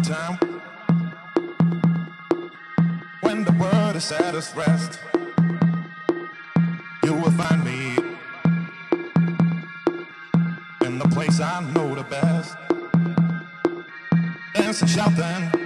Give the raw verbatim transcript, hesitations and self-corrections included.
time when the world is at its rest. You will find me in the place I know the best, dancing, shouting,